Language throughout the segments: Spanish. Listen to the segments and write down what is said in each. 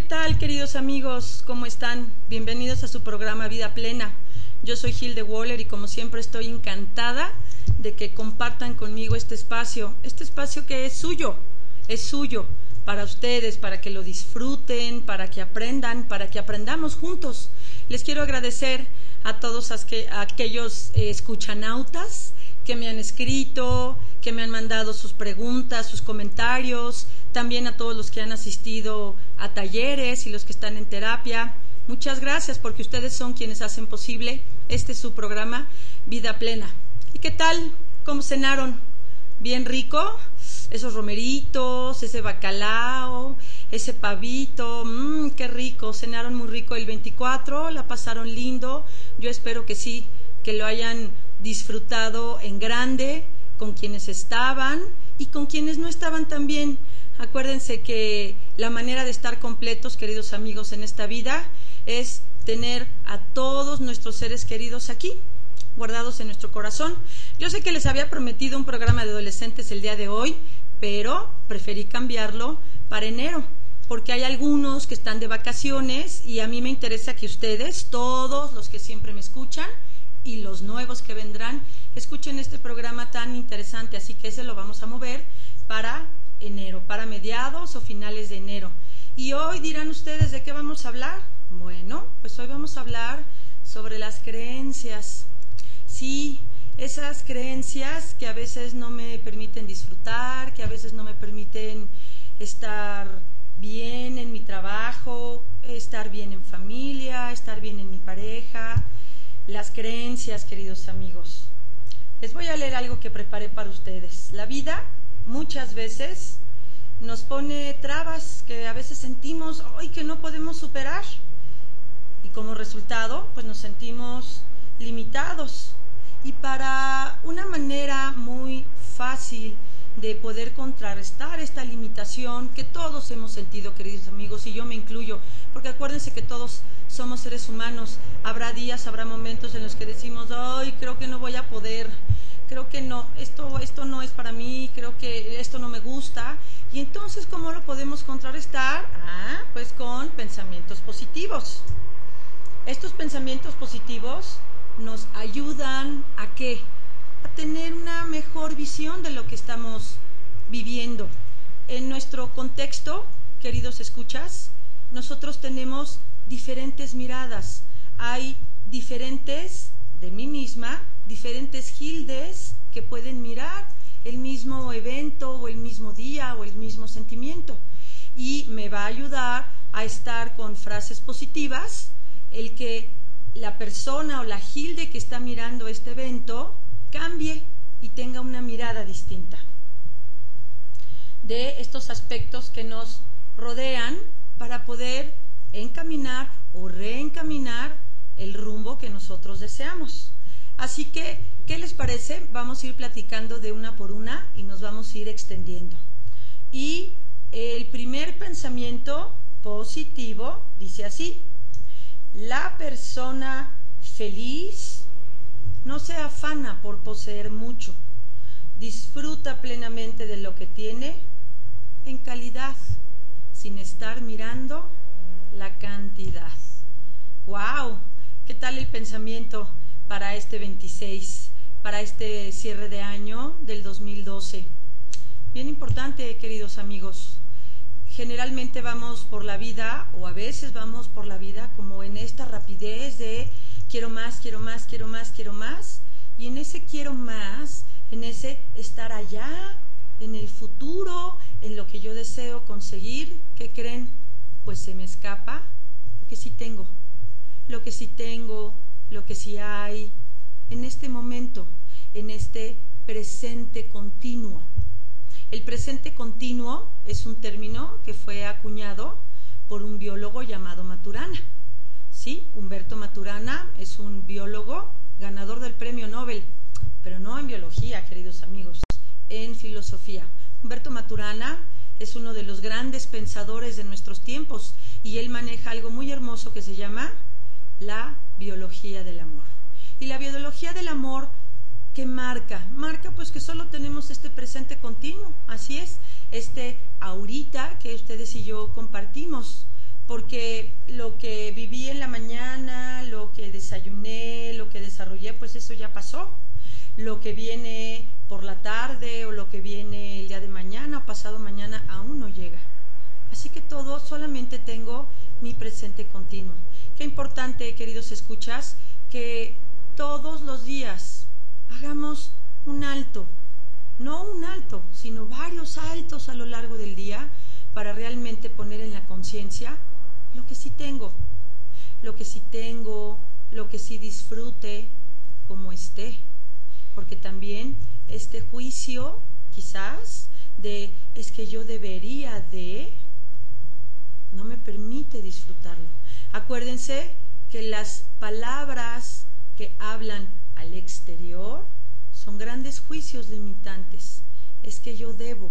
tal, queridos amigos? ¿Cómo están? Bienvenidos a su programa Vida Plena. Yo soy Hilde Waller y como siempre estoy encantada de que compartan conmigo este espacio que es suyo para ustedes, para que lo disfruten, para que aprendan, para que aprendamos juntos. Les quiero agradecer a todos aquellos escuchanautas que me han escrito, que me han mandado sus preguntas, sus comentarios, también a todos los que han asistido a talleres y los que están en terapia. Muchas gracias porque ustedes son quienes hacen posible su programa Vida Plena. ¿Y qué tal? ¿Cómo cenaron? ¿Bien rico? Esos romeritos, ese bacalao, ese pavito, qué rico, cenaron muy rico el 24, la pasaron lindo. Yo espero que sí, que lo hayan disfrutado en grande, con quienes estaban y con quienes no estaban también. Acuérdense que la manera de estar completos, queridos amigos, en esta vida es tener a todos nuestros seres queridos aquí, guardados en nuestro corazón. Yo sé que les había prometido un programa de adolescentes el día de hoy, pero preferí cambiarlo para enero, porque hay algunos que están de vacaciones y a mí me interesa que ustedes, todos los que siempre me escuchan y los nuevos que vendrán, escuchen este programa tan interesante, así que ese lo vamos a mover para enero, para mediados o finales de enero. Y hoy dirán ustedes, ¿de qué vamos a hablar? Bueno, pues hoy vamos a hablar sobre las creencias. Sí, esas creencias que a veces no me permiten disfrutar, que a veces no me permiten estar bien en mi trabajo, estar bien en familia, estar bien en mi pareja. Las creencias, queridos amigos. Les voy a leer algo que preparé para ustedes. La vida muchas veces nos pone trabas que a veces sentimos que no podemos superar. Y como resultado, pues nos sentimos limitados. Y para una manera muy fácil de poder contrarrestar esta limitación que todos hemos sentido, queridos amigos, y yo me incluyo, porque acuérdense que todos somos seres humanos. Habrá días, habrá momentos en los que decimos, creo que no voy a poder, creo que no, esto no es para mí, creo que esto no me gusta. Y entonces, ¿cómo lo podemos contrarrestar? Pues con pensamientos positivos. Estos pensamientos positivos nos ayudan ¿a qué? A tener una mejor visión de lo que estamos viviendo. En nuestro contexto, queridos escuchas, nosotros tenemos diferentes miradas. Hay diferentes, de mí misma, diferentes Hildes que pueden mirar el mismo evento o el mismo día o el mismo sentimiento. Y me va a ayudar a estar con frases positivas, el que la persona o la Hilde que está mirando este evento cambie y tenga una mirada distinta de estos aspectos que nos rodean para poder encaminar o reencaminar el rumbo que nosotros deseamos. Así que, ¿qué les parece? Vamos a ir platicando de una por una y nos vamos a ir extendiendo. Y el primer pensamiento positivo dice así: la persona feliz no se afana por poseer mucho, disfruta plenamente de lo que tiene en calidad, sin estar mirando la cantidad. ¡Wow! ¿Qué tal el pensamiento para este 26, para este cierre de año del 2012? Bien importante, queridos amigos. Generalmente vamos por la vida, o a veces vamos por la vida como en esta rapidez de quiero más, quiero más, quiero más, quiero más. Y en ese quiero más, en ese estar allá, en el futuro, en lo que yo deseo conseguir, ¿qué creen? Pues se me escapa lo que sí tengo, lo que sí tengo, lo que sí hay, en este momento, en este presente continuo. El presente continuo es un término que fue acuñado por un biólogo llamado Maturana. Sí, Humberto Maturana es un biólogo ganador del premio Nobel, pero no en biología, queridos amigos, en filosofía. Humberto Maturana es uno de los grandes pensadores de nuestros tiempos y él maneja algo muy hermoso que se llama la biología del amor. Y la biología del amor, ¿qué marca? Marca pues que solo tenemos este presente continuo, así es, ahorita que ustedes y yo compartimos, porque lo que viví en la mañana, lo que desayuné, lo que desarrollé, pues eso ya pasó. Lo que viene por la tarde o lo que viene el día de mañana o pasado mañana aún no llega. Así que todo, solamente tengo mi presente continuo. Qué importante, queridos escuchas, que todos los días hagamos un alto, no un alto, sino varios altos a lo largo del día para realmente poner en la conciencia lo que sí tengo, lo que sí disfrute, como esté. Porque también este juicio, quizás, de es que yo debería de, no me permite disfrutarlo. Acuérdense que las palabras que hablan al exterior son grandes juicios limitantes. Es que yo debo,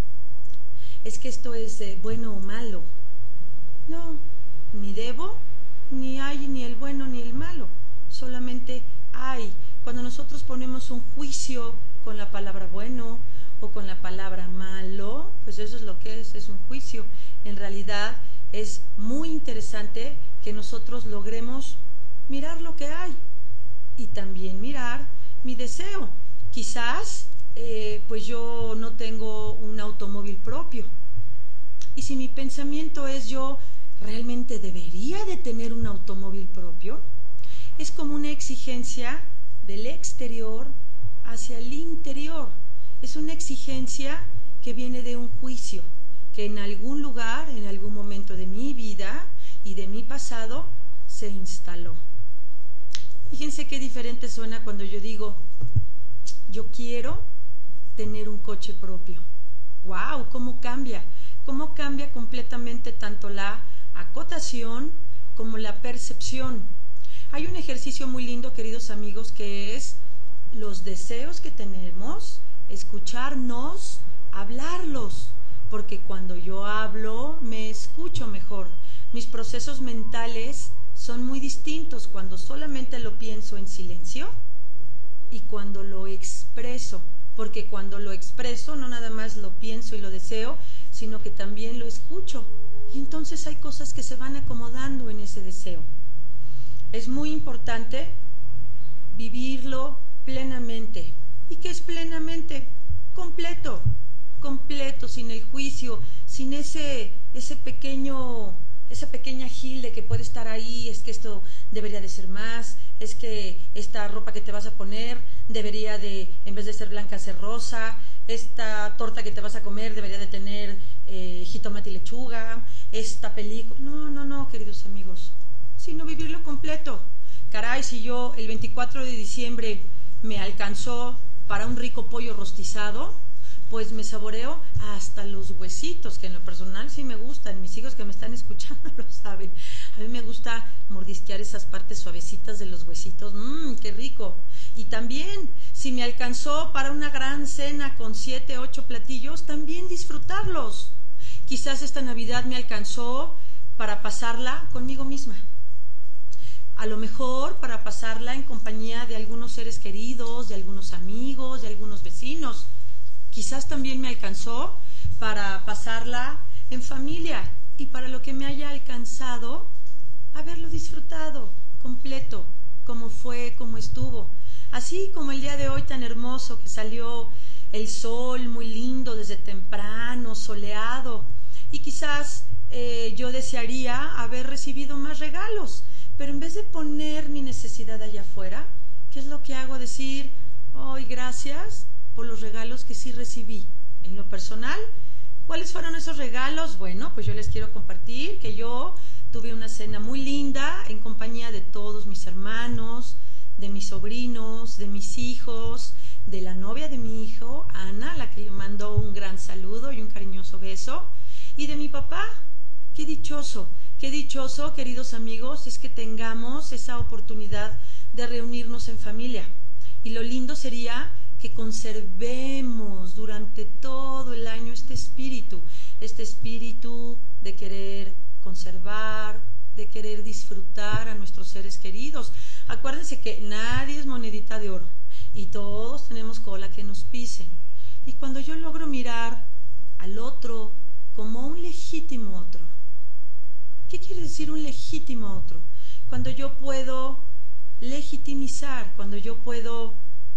es que esto es bueno o malo. No, ni debo, ni hay ni el bueno ni el malo, solamente hay. Cuando nosotros ponemos un juicio con la palabra bueno o con la palabra malo, pues eso es lo que es un juicio. En realidad es muy interesante que nosotros logremos mirar lo que hay y también mirar mi deseo. Quizás pues yo no tengo un automóvil propio, y si mi pensamiento es yo realmente debería de tener un automóvil propio, es como una exigencia del exterior hacia el interior. Es una exigencia que viene de un juicio que en algún lugar, en algún momento de mi vida y de mi pasado se instaló. Fíjense qué diferente suena cuando yo digo, yo quiero tener un coche propio. ¡Wow! ¿Cómo cambia? ¿Cómo cambia completamente tanto la acotación como la percepción? Hay un ejercicio muy lindo, queridos amigos, que es los deseos que tenemos, escucharnos, hablarlos, porque cuando yo hablo me escucho mejor. Mis procesos mentales son muy distintos cuando solamente lo pienso en silencio y cuando lo expreso, porque cuando lo expreso no nada más lo pienso y lo deseo, sino que también lo escucho, y entonces hay cosas que se van acomodando en ese deseo. Es muy importante vivirlo plenamente. ¿Y qué es plenamente? Completo, sin el juicio, sin esa pequeña gilde que puede estar ahí, es que esto debería de ser más, es que esta ropa que te vas a poner debería de, en vez de ser blanca, ser rosa, esta torta que te vas a comer debería de tener jitomate y lechuga, esta película. No, queridos amigos, sino vivirlo completo. Caray, si yo el 24 de diciembre me alcanzó para un rico pollo rostizado, pues me saboreo hasta los huesitos, que en lo personal sí me gustan. Mis hijos que me están escuchando lo saben. A mí me gusta mordisquear esas partes suavecitas de los huesitos. ¡Qué rico! Y también, si me alcanzó para una gran cena con 7, 8 platillos, también disfrutarlos. Quizás esta Navidad me alcanzó para pasarla conmigo misma. A lo mejor para pasarla en compañía de algunos seres queridos, de algunos amigos, de algunos vecinos. Quizás también me alcanzó para pasarla en familia y para lo que me haya alcanzado, haberlo disfrutado completo, como fue, como estuvo. Así como el día de hoy tan hermoso que salió el sol muy lindo desde temprano, soleado, y quizás yo desearía haber recibido más regalos, pero en vez de poner mi necesidad allá afuera, ¿qué es lo que hago? Decir, hoy gracias por los regalos que sí recibí. En lo personal, ¿cuáles fueron esos regalos? Bueno, pues yo les quiero compartir que yo tuve una cena muy linda en compañía de todos mis hermanos, de mis sobrinos, de mis hijos, de la novia de mi hijo, Ana, la que le mandó un gran saludo y un cariñoso beso, y de mi papá. Qué dichoso, queridos amigos, es que tengamos esa oportunidad de reunirnos en familia. Y lo lindo sería que conservemos durante todo el año este espíritu de querer conservar, de querer disfrutar a nuestros seres queridos. Acuérdense que nadie es monedita de oro y todos tenemos cola que nos pisen. Y cuando yo logro mirar al otro como un legítimo otro, ¿Qué quiere decir un legítimo otro? Cuando yo puedo legitimizar, cuando yo puedo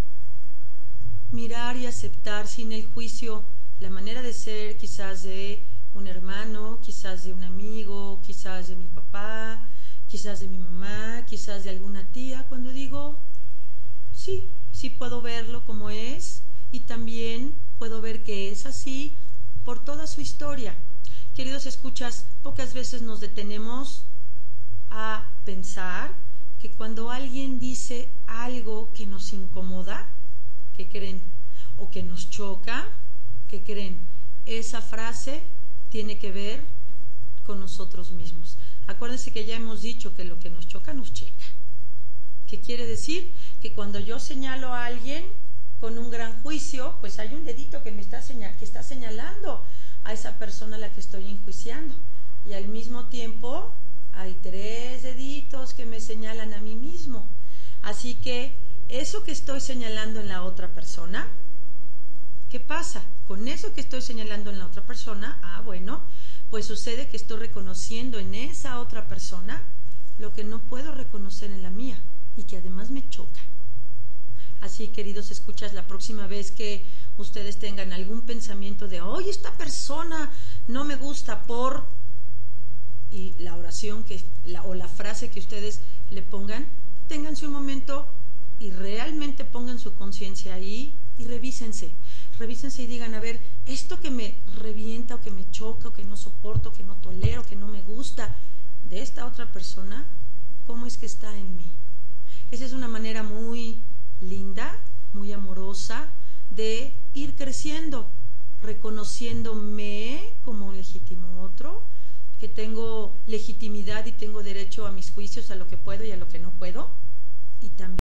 mirar y aceptar sin el juicio la manera de ser quizás de un hermano, quizás de un amigo, quizás de mi papá, quizás de mi mamá, quizás de alguna tía, cuando digo, sí, sí puedo verlo como es y también puedo ver que es así por toda su historia. Queridos escuchas, pocas veces nos detenemos a pensar que cuando alguien dice algo que nos incomoda, ¿qué creen? O que nos choca, ¿qué creen? Esa frase tiene que ver con nosotros mismos. Acuérdense que ya hemos dicho que lo que nos choca nos checa. ¿Qué quiere decir? Que cuando yo señalo a alguien con un gran juicio, pues hay un dedito que está señalando a esa persona a la que estoy enjuiciando. Y al mismo tiempo hay 3 deditos que me señalan a mí mismo. Así que eso que estoy señalando en la otra persona, ¿qué pasa? Con eso que estoy señalando en la otra persona, bueno, pues sucede que estoy reconociendo en esa otra persona lo que no puedo reconocer en la mía y que además me choca. Así, queridos escuchas, la próxima vez que ustedes tengan algún pensamiento de, oye, esta persona no me gusta por, y la oración o la frase que ustedes le pongan, ténganse un momento y realmente pongan su conciencia ahí y revísense y digan, a ver, esto que me revienta o que me choca o que no soporto, que no tolero, que no me gusta de esta otra persona, ¿cómo es que está en mí? Esa es una manera muy linda, muy amorosa de ir creciendo, reconociéndome como un legítimo otro, que tengo legitimidad y tengo derecho a mis juicios, a lo que puedo y a lo que no puedo, y también